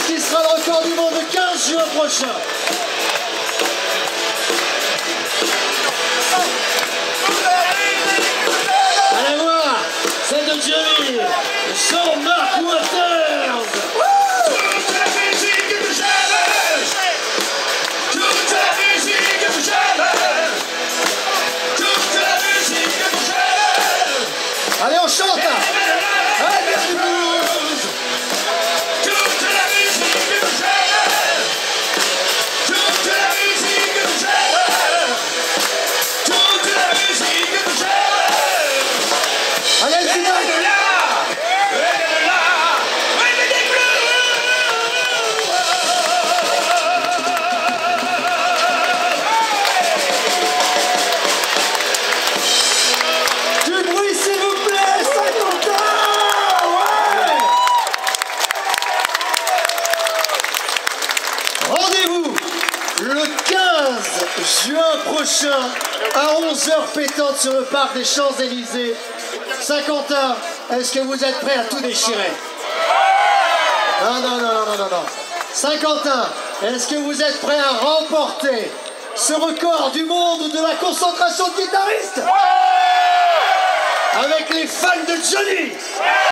ce qui sera le record du monde le 15 juin prochain. Allez voir, celle de Johnny, Jean-Marc Waters. Allez, on chante là. Allez, rendez-vous le 15 juin prochain à 11h pétante sur le parc des Champs-Élysées. Saint-Quentin, est-ce que vous êtes prêts à tout déchirer? Non. Saint-Quentin, est-ce que vous êtes prêts à remporter ce record du monde de la concentration de guitaristes avec les fans de Johnny?